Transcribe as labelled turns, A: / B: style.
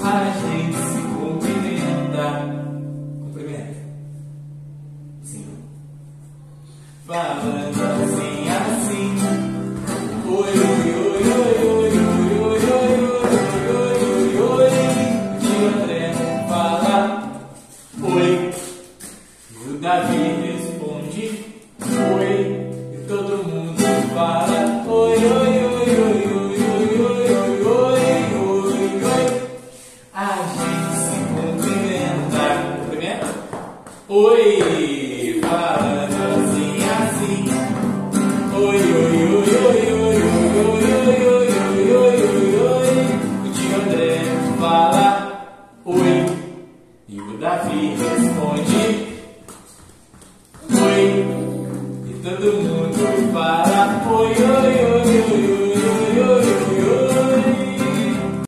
A: a gente se cumprimenta. Cumprimenta. Sim. Falando assim, assim. Oi, oi, oi, oi, oi, oi, oi, oi, oi, oi, oi. E o André fala oi. E o Davi responde oi. E todo mundo fala oi, oi, oi, oi, oi, oi, oi, oi, oi, oi. A gente se cumprimenta. Cumprimenta? Oi, falando assim, assim. Oi, oi, oi, oi, oi, oi, oi, oi, oi, oi, oi, oi. O tio André fala oi. E o Davi responde oi. E todo mundo